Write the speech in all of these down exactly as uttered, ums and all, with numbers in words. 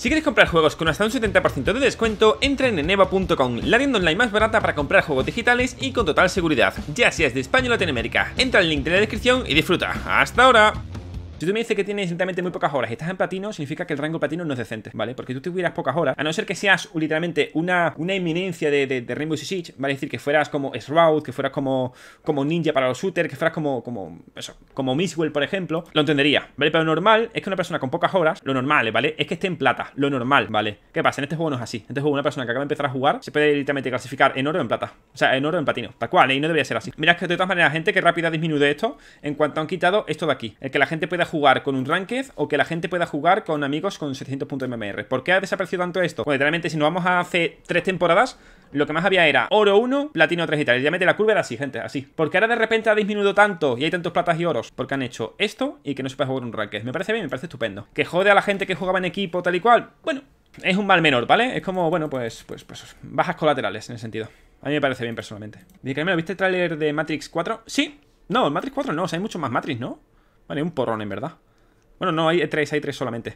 Si queréis comprar juegos con hasta un setenta por ciento de descuento, entren en EVO punto com, la tienda online más barata para comprar juegos digitales y con total seguridad, ya seas de España o Latinoamérica. Entra al link de la descripción y disfruta. ¡Hasta ahora! Si tú me dices que tienes literalmente muy pocas horas y estás en platino, significa que el rango platino no es decente, ¿vale? Porque tú tuvieras pocas horas, a no ser que seas literalmente una, una eminencia de, de, de Rainbow Six Siege, ¿vale? Es decir, que fueras como Shroud, que fueras como, como Ninja para los shooters, que fueras como, como, eso, como Mistwell, por ejemplo, lo entendería, ¿vale? Pero lo normal es que una persona con pocas horas, lo normal, ¿vale? Es que esté en plata, lo normal, ¿vale? ¿Qué pasa? En este juego no es así. En este juego una persona que acaba de empezar a jugar se puede literalmente clasificar en oro o en plata. O sea, en oro o en platino, tal cual, ¿eh? Y no debería ser así. Mira que de todas maneras, gente que rápida disminuye esto en cuanto han quitado esto de aquí. El que la gente pueda jugar con un rank o que la gente pueda jugar con amigos con setecientos puntos de M M R. ¿Por qué ha desaparecido tanto esto? Pues literalmente si nos vamos a hace tres temporadas, lo que más había era oro uno, platino tres y tal. Ya mete la curva era así, gente, así. Porque ahora de repente ha disminuido tanto y hay tantos platas y oros porque han hecho esto y que no se puede jugar un ranked. Me parece bien, me parece estupendo. Que jode a la gente que jugaba en equipo tal y cual. Bueno, es un mal menor, ¿vale? Es como, bueno, pues, pues, pues bajas colaterales en ese sentido. A mí me parece bien personalmente. ¿Me viste el tráiler de Matrix cuatro? Sí. No, el Matrix cuatro no, o sea, hay mucho más Matrix, ¿no? Vale, un porrón en verdad. Bueno, no, hay tres, hay tres solamente.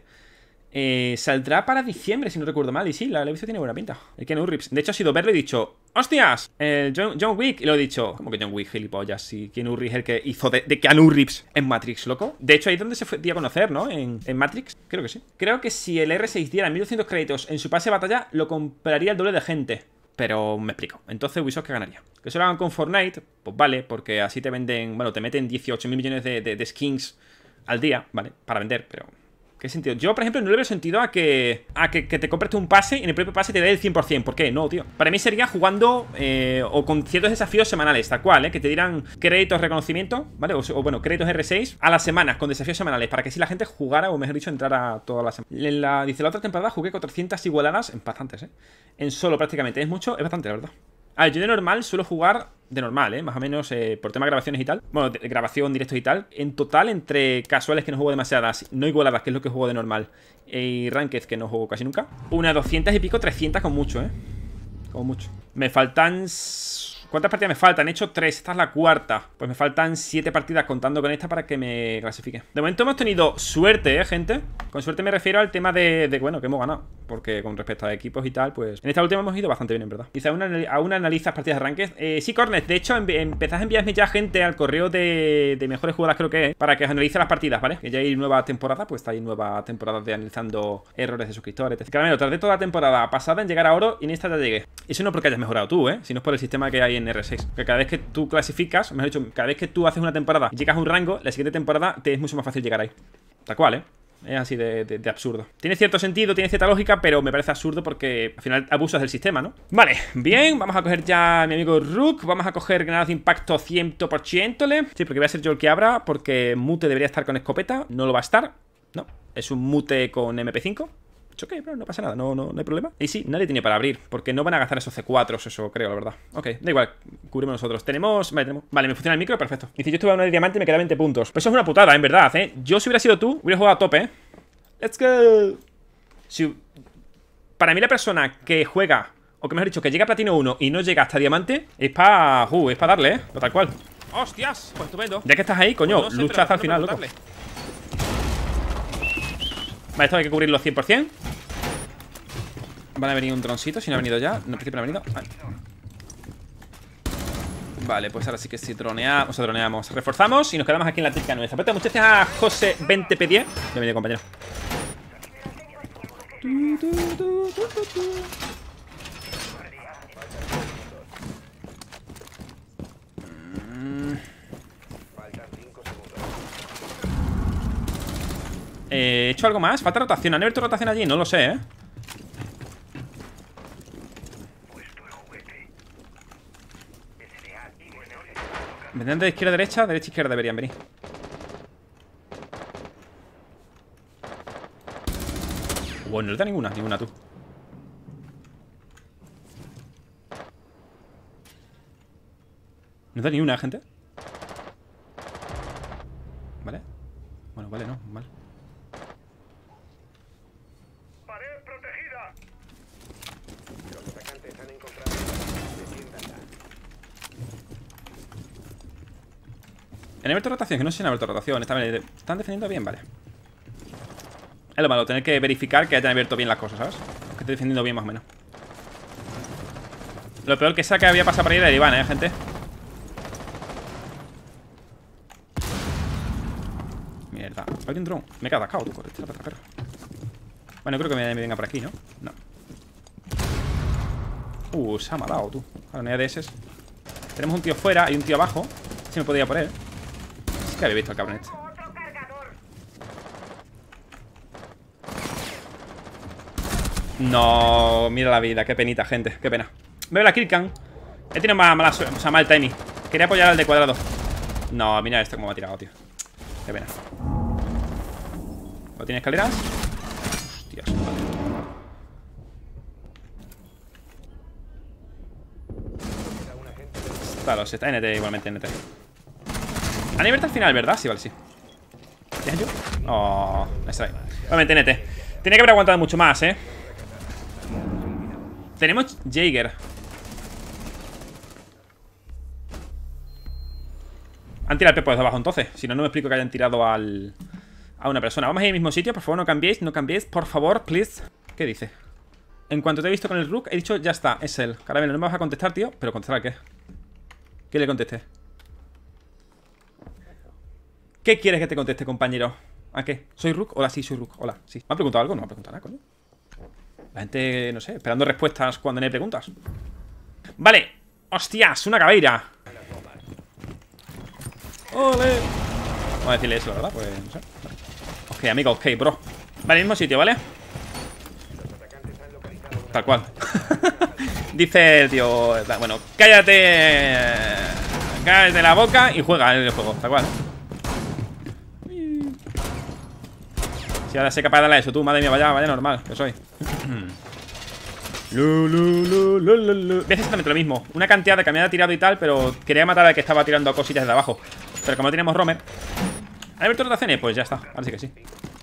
Eh, saldrá para diciembre, si no recuerdo mal. Y sí, la he visto, tiene buena pinta. El Keanu Reeves. De hecho, ha sido verlo y he dicho, ¡hostias! El John, John Wick. Y lo he dicho, ¿cómo que John Wick, gilipollas? Si Keanu Reeves es el que hizo de, de Keanu Reeves en Matrix, loco. De hecho, ahí es donde se fue dio a conocer, ¿no? En, en Matrix. Creo que sí. Creo que si el R seis diera mil doscientos créditos en su pase de batalla, lo compraría el doble de gente. Pero me explico. Entonces, Ubisoft, ¿qué ganaría? Que se lo hagan con Fortnite, pues vale, porque así te venden, bueno, te meten dieciocho mil millones de, de, de skins al día, ¿vale? Para vender, pero ¿qué sentido? Yo, por ejemplo, no le veo sentido a que a que, que te compres un pase y en el propio pase te dé el cien por cien. ¿Por qué? No, tío. Para mí sería jugando eh, o con ciertos desafíos semanales, tal cual, ¿eh? Que te dieran créditos reconocimiento, ¿vale? O, o bueno, créditos R seis a las semanas con desafíos semanales para que si la gente jugara, o mejor dicho, entrara todas las semanas. En la, dice, la otra temporada jugué cuatrocientas igualadas, en bastantes, ¿eh? En solo prácticamente. Es mucho, es bastante, la verdad. A ver, yo de normal suelo jugar de normal, ¿eh? Más o menos eh, por tema de grabaciones y tal. Bueno, de grabación, directos y tal. En total, entre casuales que no juego demasiadas, no igualadas, que es lo que juego de normal, y ranked, que no juego casi nunca. Una doscientas y pico, trescientas con mucho, ¿eh? Como mucho. Me faltan... ¿Cuántas partidas me faltan? He hecho tres, esta es la cuarta. Pues me faltan siete partidas contando con esta para que me clasifique. De momento hemos tenido suerte, ¿eh, gente? Con suerte me refiero al tema de, de bueno, que hemos ganado. Porque con respecto a equipos y tal, pues en esta última hemos ido bastante bien, en verdad. Quizá aún, aún analizas partidas de ranked. eh, Sí, Cornet, de hecho, empezás a enviarme ya gente al correo de, de mejores jugadoras, creo que es, para que os analice las partidas, ¿vale? Que ya hay nueva temporada, pues está ahí nueva temporada de analizando errores de suscriptores, etcétera. Caramelo, tardé toda la temporada pasada en llegar a oro y en esta ya llegué. Eso no porque hayas mejorado tú, ¿eh? Sino por el sistema que hay en R seis. Que cada vez que tú clasificas, mejor dicho, cada vez que tú haces una temporada y llegas a un rango, la siguiente temporada te es mucho más fácil llegar ahí. Tal cual, ¿eh? Es así de, de, de absurdo. Tiene cierto sentido, tiene cierta lógica, pero me parece absurdo porque al final abusas del sistema, ¿no? Vale, bien, vamos a coger ya a mi amigo Rook. Vamos a coger granadas de impacto cien por ciento. Sí, porque voy a ser yo el que abra, porque Mute debería estar con escopeta. No lo va a estar, no, es un Mute con M P cinco. Ok, pero no pasa nada, no, no, no hay problema. Y sí, nadie tiene para abrir, porque no van a gastar esos C cuatro, eso creo, la verdad. Ok, da igual, cubrimos nosotros. Tenemos, vale, tenemos, vale, me funciona el micro, perfecto. Y si yo estuve a uno de diamante me queda veinte puntos. Pues eso es una putada, en verdad, ¿eh? Yo si hubiera sido tú, hubiera jugado a tope, ¿eh? Let's go. Si, para mí la persona que juega, o que mejor dicho, que llega a platino uno y no llega hasta diamante, es para, uh, es para darle, ¿eh? Lo tal cual. ¡Hostias! Pues estupendo. Ya que estás ahí, coño, pues no sé, lucha hasta el final, loco. Vale, esto hay que cubrirlo cien por cien. Vale, ha venido un droncito, si no ha venido ya. No, en principio no ha venido. Vale. Vale, pues ahora sí que sí droneamos, o sea, droneamos. Reforzamos y nos quedamos aquí en la típica nuestra. Pero muchas gracias a José veinte P diez. Bienvenido, compañero. ¿He hecho algo más? Falta rotación. ¿Han abierto rotación allí? No lo sé, ¿eh? Vendrán de izquierda a derecha, derecha a izquierda deberían venir. Bueno, no le da ninguna, ninguna tú. No da ni una, gente. Vale. Bueno, vale, no, vale. Pared protegida. Los atacantes han encontrado. Han abierto rotación, que no sé si han abierto rotación. Están, están defendiendo bien, vale. Es lo malo, tener que verificar que hayan abierto bien las cosas, ¿sabes? Que esté defendiendo bien más o menos. Lo peor que sea que había pasado por ahí era el Iván, ¿eh, gente? Mierda. Hay un dron. Me he quedado atascado, tú, corre, tira para atrás, perro. Bueno, creo que me, me venga por aquí, ¿no? No. Uh, se ha matado, tú. Ahora no hay A D S. Tenemos un tío fuera y un tío abajo. Si me podía ir por él. Es que había visto al cabrón este. No, mira la vida, qué penita, gente, qué pena. Veo la killcam. He tenido mala, mala, o sea, mal timing. Quería apoyar al de cuadrado. No, mira esto cómo me ha tirado, tío. Qué pena. ¿No tiene escaleras? Hostias, madre. Claro, se está N T igualmente, N T. A nivel al final, ¿verdad? Sí, vale, sí. ¿Tienes yo? Oh, está ahí. Igualmente N T. Tiene que haber aguantado mucho más, ¿eh? Tenemos Jaeger. Han tirado el pepo desde abajo entonces. Si no, no me explico que hayan tirado al... a una persona. Vamos a ir al mismo sitio, por favor, no cambiéis. No cambiéis, por favor, please. ¿Qué dice? En cuanto te he visto con el Rook, he dicho, ya está, es él. Caramelo, no me vas a contestar, tío. Pero contestar a qué. ¿Qué le contesté? ¿Qué quieres que te conteste, compañero? ¿A qué? ¿Soy Rook? Hola, sí, soy Rook. Hola, sí. ¿Me ha preguntado algo? No me ha preguntado nada, coño. La gente, no sé, esperando respuestas cuando no hay preguntas. Vale. Hostias, una cabeira. ¡Ole! Vamos a decirle eso, ¿verdad? Pues no sé. Ok, amigo, ok, bro. Vale, mismo sitio, ¿vale? Tal cual. Dice el tío. Bueno, cállate. Cállate la boca y juega en el juego, tal cual. Si ahora sé capaz de darle eso, tú, madre mía, vaya, vaya normal, que soy. Lu, lu, lu, lu, lu, lu. Ves exactamente lo mismo. Una cantidad de que me había tirado y tal, pero quería matar al que estaba tirando cosillas de abajo. Pero como no tenemos romer. ¿Han abierto rotaciones? Pues ya está, ahora sí que sí.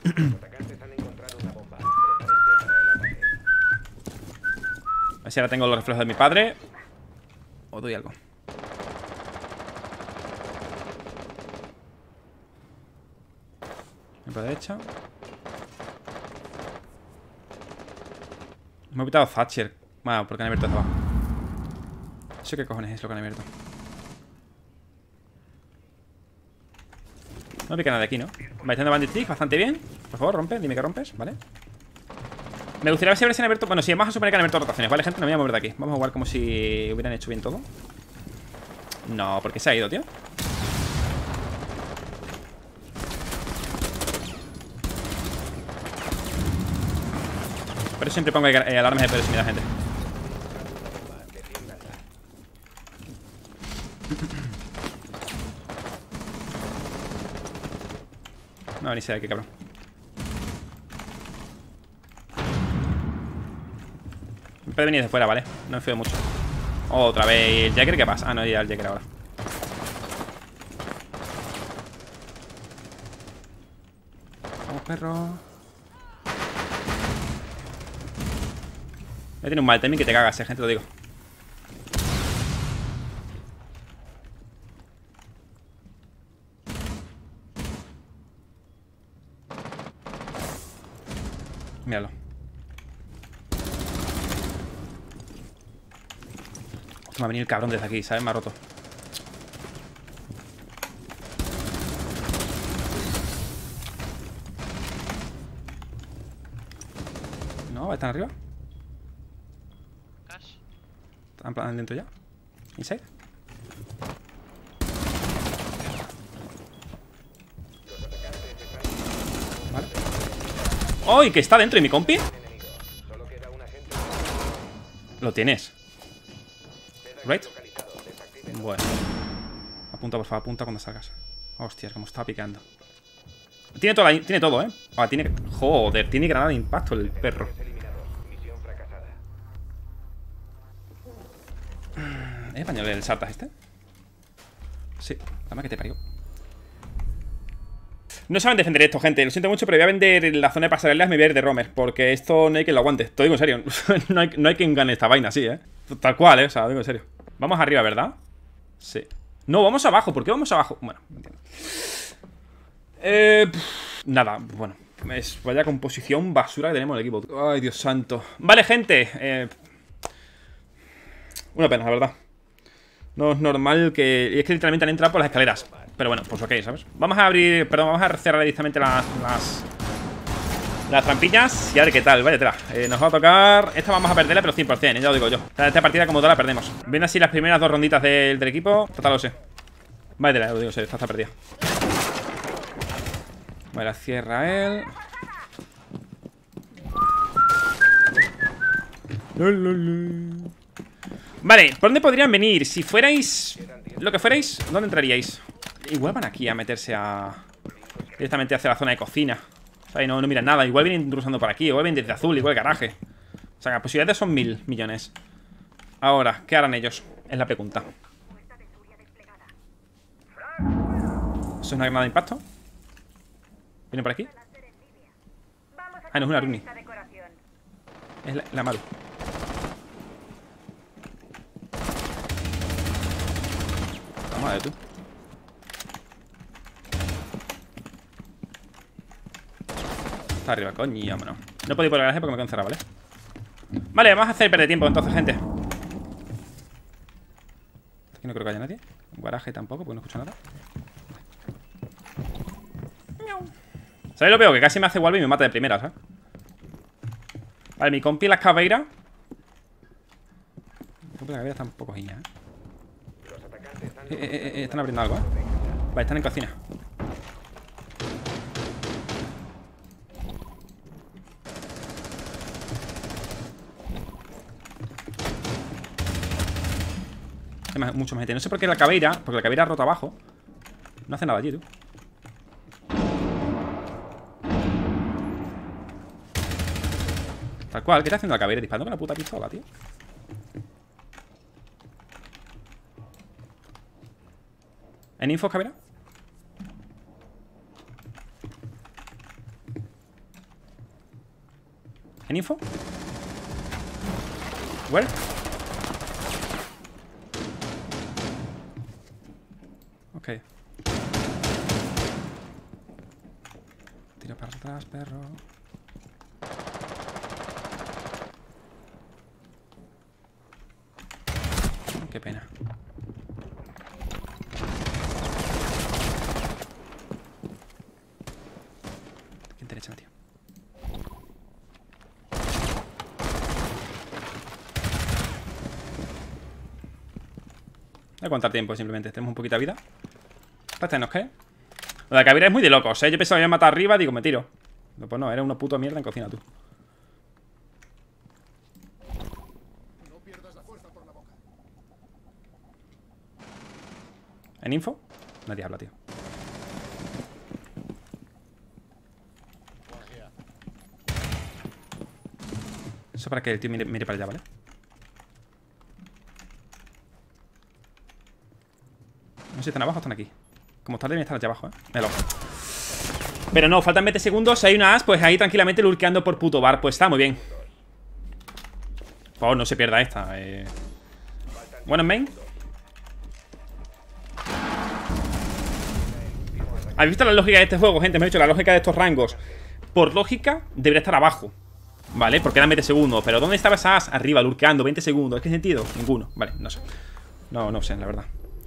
A ver si ahora tengo los reflejos de mi padre. O doy algo. Me por derecha. Me he quitado Thatcher. Bueno, porque han abierto desde abajo. ¿Eso qué cojones es lo que han abierto? No pica nada de aquí, ¿no? Vale, teniendo Bandit Stick, bastante bien. Por favor, rompe, dime que rompes, ¿vale? Me gustaría saber si han abierto... Bueno, sí, vamos a suponer que han abierto rotaciones, ¿vale, gente? No me voy a mover de aquí. Vamos a jugar como si hubieran hecho bien todo. No, porque se ha ido, tío. Por eso siempre pongo eh, alarmas de proximidad, gente. No, ni sé de qué, cabrón. Me puede venir de fuera, ¿vale? No me fío mucho. Otra vez. ¿El Jaeger qué pasa? Ah, no, ya el Jaeger ahora. Vamos, perro. Ya tiene un mal timing que te cagas, eh, gente, lo digo. Míralo. Me ha venido el cabrón desde aquí, ¿sabes? Me ha roto. No, ¿están arriba? ¿Están plan dentro ya? ¿Inside? Vale. ¡Oh! ¿Y que está dentro de mi compi? Lo tienes. Right. Bueno. Apunta, por favor, apunta cuando salgas. Hostias, como está picando. Tiene todo, tiene todo, ¿eh? Ah, tiene... Joder, tiene granada de impacto el perro. ¿Es español el Sartas este? Sí, dame que te parió. No saben defender esto, gente. Lo siento mucho, pero voy a vender la zona de pasarelas. Me voy a ir de romer, porque esto no hay quien lo aguante. Te digo en serio. no, hay, no hay quien gane esta vaina así, ¿eh? Tal cual, ¿eh? O sea, lo digo en serio. Vamos arriba, ¿verdad? Sí. No, vamos abajo. ¿Por qué vamos abajo? Bueno, no entiendo. Eh, pff, nada, bueno. Es, vaya composición basura que tenemos en el equipo. Ay, Dios santo. Vale, gente. Eh, una pena, la verdad. No es normal que... Y es que literalmente han entrado por las escaleras. Pero bueno, pues ok, ¿sabes? Vamos a abrir... Perdón, vamos a cerrar directamente las... Las, las trampillas. Y a ver qué tal, vaya tela. Eh, nos va a tocar... Esta vamos a perderla, pero cien por cien, ya lo digo yo. Esta partida como toda la perdemos. Ven así las primeras dos ronditas del, del equipo. Total, lo sé. Vaya tela, lo digo, sé, esta está perdida. Vale, la cierra él. Vale, ¿por dónde podrían venir? Si fuerais... Lo que fuerais, ¿dónde entraríais? Igual van aquí a meterse a... Directamente hacia la zona de cocina. O sea, no, no miran nada. Igual vienen intrusando por aquí. Igual vienen desde azul, igual garaje. O sea, las posibilidades son mil millones. Ahora, ¿qué harán ellos? Es la pregunta. ¿Eso es una granada de impacto? ¿Viene por aquí? Ah, no, es una Runi. Es la, la Maru. Madre tú. Está arriba, coño, vámonos. No puedo ir por el garaje porque me quedo encerrado, ¿vale? Vale, vamos a hacer perder tiempo entonces, gente. Aquí no creo que haya nadie. En garaje tampoco, porque no escucho nada. ¿Sabéis lo peor? Que casi me hace Walby y me mata de primera, ¿sabes? Vale, mi compi las cabeiras. Mi compi las cabeiras está un poco giña, ¿eh? Eh, eh, eh, están abriendo algo, ¿eh? Vale, están en cocina. Hay más, mucho más gente. No sé por qué la caveira, porque la caveira ha roto abajo. No hace nada allí, tú. Tal cual, ¿qué está haciendo la caveira? Disparando con la puta pistola, tío. ¿En info, caveira? ¿En info? ¿Where? Ok. Tira para atrás, perro. Qué pena. ¿Quién te echa, tío? Voy a contar tiempo, simplemente. Tenemos un poquito de vida. Este nos cae. Lo de la cabira es muy de locos, ¿eh? Yo pensaba que me iba a matar arriba, digo, me tiro. No, pues no, era una puta mierda en cocina, tú. ¿En info? Nadie habla, tío. Eso para que el tío mire, mire para allá, ¿vale? No sé si están abajo o están aquí. Como tarde deben estar allá abajo, ¿eh? Míralo. Pero no, faltan veinte segundos. Si hay una as, pues ahí tranquilamente lurkeando por puto bar. Pues está muy bien. Por favor, no se pierda esta. Eh... Bueno, main. ¿Habéis visto la lógica de este juego, gente? Me he dicho la lógica de estos rangos. Por lógica, debería estar abajo, ¿vale? Porque eran veinte segundos. Pero ¿dónde estaba esa as? Arriba, lurkeando, veinte segundos. ¿Qué sentido? Ninguno. Vale, no sé. No, no sé, la verdad.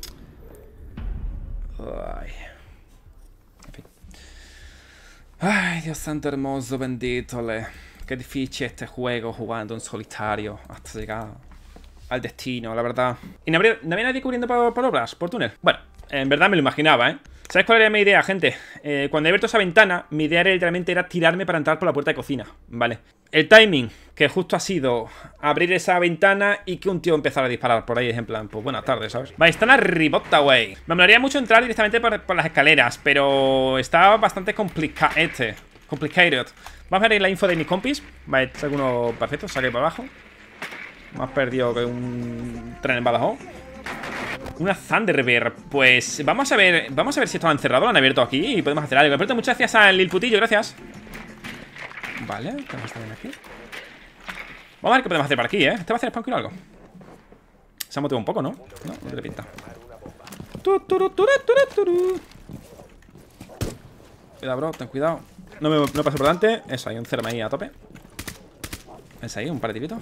Ay. En fin. Ay, Dios santo hermoso, bendito. Le. Qué difícil este juego jugando en solitario hasta llegar al destino, la verdad. ¿Y no habría, no había nadie cubriendo por, por obras? ¿Por túnel? Bueno, en verdad me lo imaginaba, ¿eh? ¿Sabes cuál era mi idea, gente? Eh, cuando he abierto esa ventana, mi idea era, literalmente era tirarme para entrar por la puerta de cocina, ¿vale? El timing, que justo ha sido abrir esa ventana y que un tío empezara a disparar por ahí, en plan, pues buenas tardes, ¿sabes? Vale, están arribota, güey. Me molaría mucho entrar directamente por, por las escaleras, pero está bastante complicado este. Complicated. Vamos a ver la info de mis compis. Vale, está alguno perfecto, saque para abajo. Más perdido que un tren en Badajoz. Una Thunderbird. Pues vamos a ver. Vamos a ver si esto lo han cerrado, lo han abierto aquí y podemos hacer algo. Pero muchas gracias al Lil Putillo, gracias. Vale, ¿qué más está bien aquí? Vamos a ver qué podemos hacer por aquí, ¿eh? ¿Este va a hacer spawn kill o algo? Se ha motivado un poco, ¿no? No, no tiene pinta. Cuidado, bro, ten cuidado. No me no paso por delante. Eso, hay un cerma ahí a tope. Es ahí, un par de tiritos.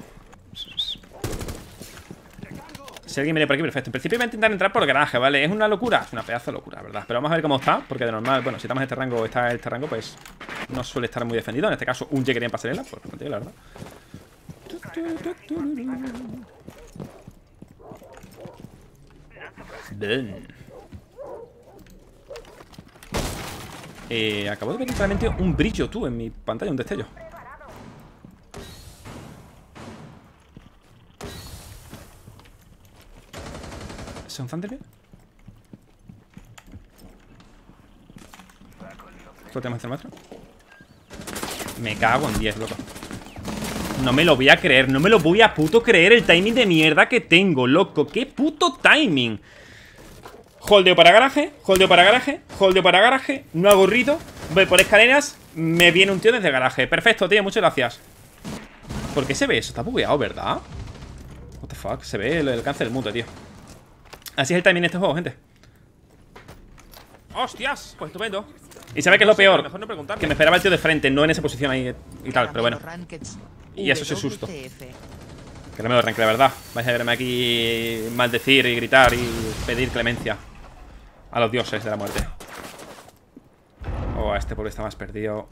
Si alguien viene por aquí, perfecto. En principio voy a intentar entrar por garaje, ¿vale? Es una locura, es una pedazo de locura, ¿verdad? Pero vamos a ver cómo está, porque de normal, bueno, si estamos en este rango o está en este rango, pues no suele estar muy defendido. En este caso, un Jäger en pasarela, pues contigo, la verdad. Bien. Eh, acabo de ver literalmente un brillo, tú, en mi pantalla, un destello. ¿Es un Thunderbird? ¿Esto tenemos que hacer nuestro? Me cago en diez, loco. No me lo voy a creer, no me lo voy a puto creer el timing de mierda que tengo, loco. ¡Qué puto timing! Holdeo para garaje, holdeo para garaje, holdeo para garaje. No hago rito, voy por escaleras. Me viene un tío desde garaje. Perfecto, tío, muchas gracias. ¿Por qué se ve eso? Está bugueado, ¿verdad? What the fuck, se ve el alcance del mundo, tío. Así es el timing de este juego, gente. ¡Hostias! Pues estupendo. ¿Y sabe qué es lo peor? Mejor no preguntarle. Que me esperaba el tío de frente, no en esa posición ahí y tal, pero bueno. Y eso se susto. Que no me lo rank, de verdad. Vais a verme aquí maldecir y gritar y pedir clemencia a los dioses de la muerte. Oh, este pobre está más perdido.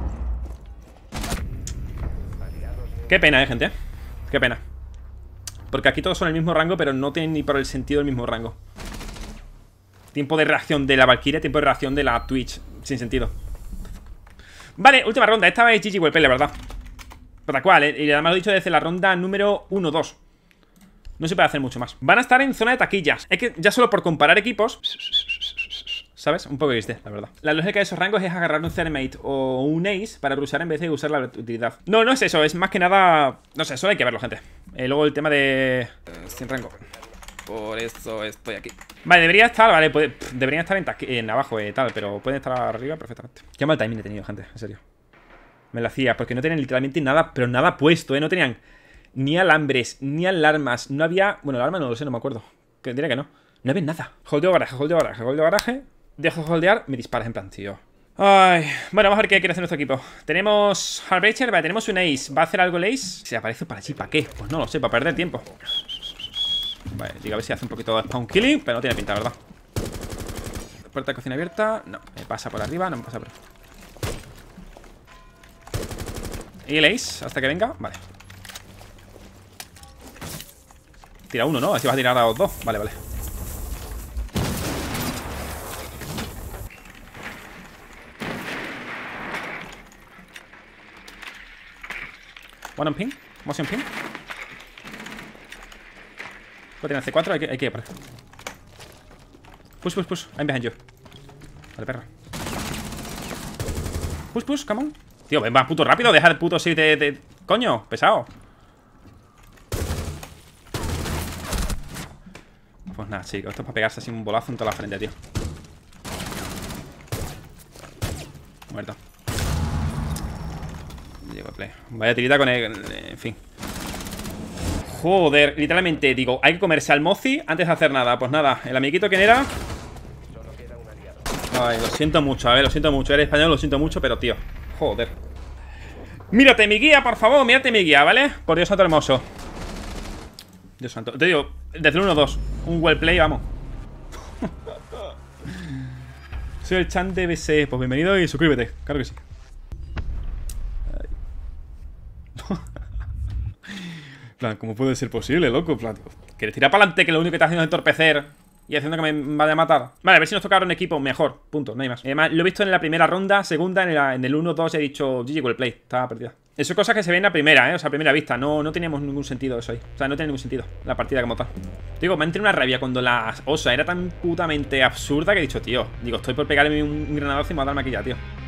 Qué pena, eh, gente. Qué pena. Porque aquí todos son el mismo rango, pero no tienen ni por el sentido el mismo rango. Tiempo de reacción de la Valkyria, tiempo de reacción de la Twitch. Sin sentido. Vale, última ronda. Esta vez G G Wellplay, la verdad. Pero tal cual, ¿eh? Y además lo he dicho desde la ronda número uno dos. No se puede hacer mucho más. Van a estar en zona de taquillas. Es que ya solo por comparar equipos, ¿sabes? Un poco X D, la verdad. La lógica de esos rangos es agarrar un Thermite o un Ace para brusar en vez de usar la utilidad. No, no es eso, es más que nada... No sé, solo hay que verlo, gente. eh, Luego el tema de... Eh, sin rango. Por eso estoy aquí. Vale, debería estar, vale, puede, deberían estar en, en abajo y eh, tal, pero pueden estar arriba perfectamente. Qué mal timing he tenido, gente, en serio. Me lo hacía, porque no tenían literalmente nada, pero nada puesto, ¿eh? No tenían ni alambres, ni alarmas. No había... Bueno, alarma no lo sé, no me acuerdo. Que diría que no. No había nada. Holdeo garaje, holdeo garaje, holdeo garaje. Dejo holdear, me disparas en plan, tío. Ay, bueno, vamos a ver qué quiere hacer nuestro equipo. Tenemos Heartbreaker, vale, tenemos un Ace. ¿Va a hacer algo el Ace? Si aparece para allí, ¿para qué? Pues no lo sé, para perder tiempo. Vale, digo, a ver si hace un poquito de spawn killing, pero no tiene pinta, ¿verdad? Puerta de cocina abierta. No, me pasa por arriba, no me pasa por... Y el Ace, hasta que venga, vale. Tira uno, ¿no? Así vas a tirar a los dos. Vale, vale. One on ping, motion ping. Puede tener C cuatro, hay que, hay que ir por ahí. Push, push, push, I'm behind you. Vale, perro. Push, push, come on. Tío, ven más puto rápido, deja el puto save de, de... Coño, pesado. Pues nada, chicos, esto es para pegarse así un bolazo en toda la frente, tío. Muerto. Llego a play. Vaya tirita con el... En fin. Joder, literalmente, digo, hay que comerse al Mozi antes de hacer nada. Pues nada, el amiguito, ¿quién era? Ay, lo siento mucho, a ver, lo siento mucho. Eres español, lo siento mucho, pero tío, joder. Mírate mi guía, por favor, mírate mi guía, ¿vale? Por Dios santo hermoso. Dios santo, te digo, desde el uno dos, un well play, vamos. Soy el Chan de B C, pues bienvenido y suscríbete, claro que sí. Plan, ¿cómo puede ser posible, loco? Plan, ¿quieres tirar para adelante que lo único que estás haciendo es entorpecer y haciendo que me vaya a matar? Vale, a ver si nos toca ahora un equipo mejor, punto, no hay más. Además, lo he visto en la primera ronda, segunda, en, la, en el uno dos he dicho G G Wellplay, estaba perdida. Eso es cosa que se ve en la primera, ¿eh? O sea, a primera vista, no, no teníamos ningún sentido eso ahí. O sea, no tiene ningún sentido la partida como tal. Digo, me entré una rabia cuando la osa era tan putamente absurda que he dicho, tío, digo, estoy por pegarme un, un granadazo y matarme aquí ya, tío.